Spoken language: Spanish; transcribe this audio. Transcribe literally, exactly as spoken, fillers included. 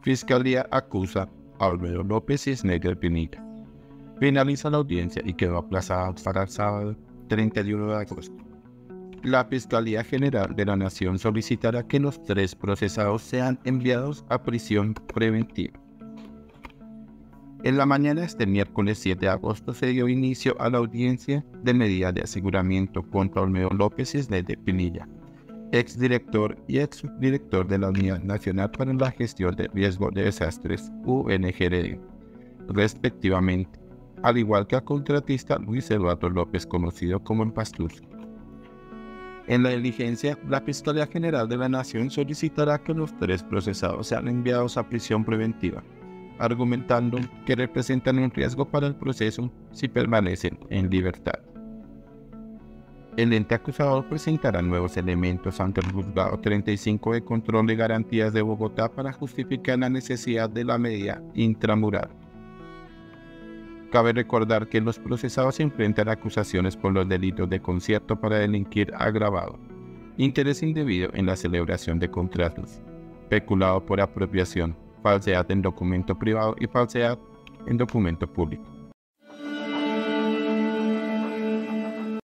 Fiscalía acusa a Olmedo López y Snyder Pinilla. Finaliza la audiencia y quedó aplazada para el sábado treinta y uno de agosto. La Fiscalía General de la Nación solicitará que los tres procesados sean enviados a prisión preventiva. En la mañana de este miércoles siete de agosto se dio inicio a la audiencia de medida de aseguramiento contra Olmedo López y Snyder Pinilla, exdirector y exdirector de la Unidad Nacional para la Gestión de Riesgo de Desastres, U N G R D, respectivamente, al igual que al contratista Luis Eduardo López, conocido como el Pastuso. En la diligencia, la Fiscalía General de la Nación solicitará que los tres procesados sean enviados a prisión preventiva, argumentando que representan un riesgo para el proceso si permanecen en libertad. El ente acusador presentará nuevos elementos ante el Juzgado treinta y cinco de Control de Garantías de Bogotá para justificar la necesidad de la medida intramural. Cabe recordar que los procesados se enfrentan a acusaciones por los delitos de concierto para delinquir agravado, interés indebido en la celebración de contratos, peculado por apropiación, falsedad en documento privado y falsedad en documento público.